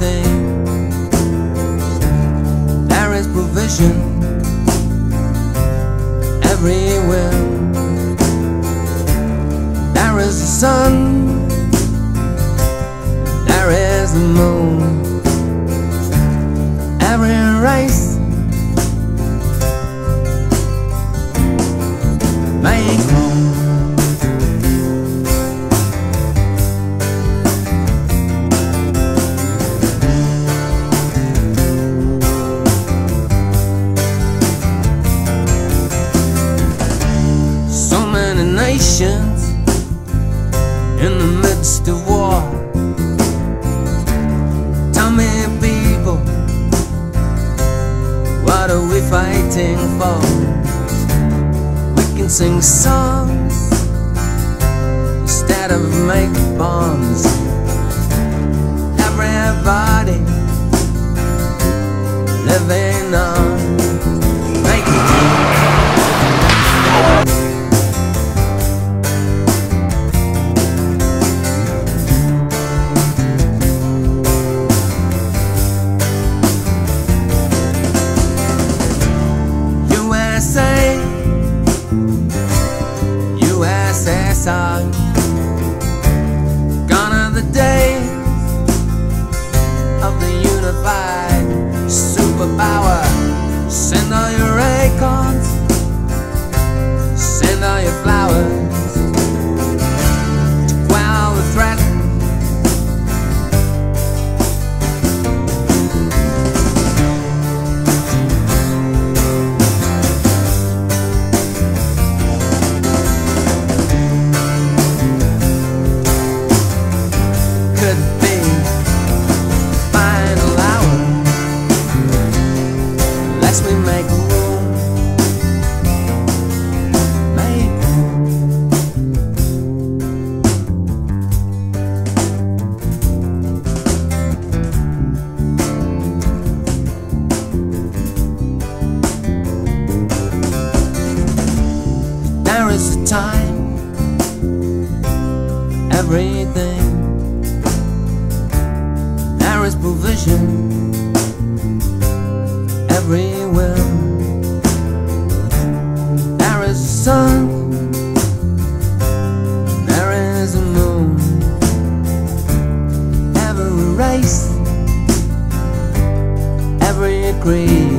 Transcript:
everything. There is provision everywhere. There is the sun, there is the moon. Every race make room. So many nations in the midst of war. Tell me, people, what are we fighting for? We can sing songs instead of make bombs. Everybody living on making USSR. Gone are the days of the unified superpower. Send all your acorns, send all your flowers to quell the threat. Could be final hour. Let's we make room. Make room. There is a time, everything. There is provision everywhere. There is a sun, there is a moon. Every race, every creed.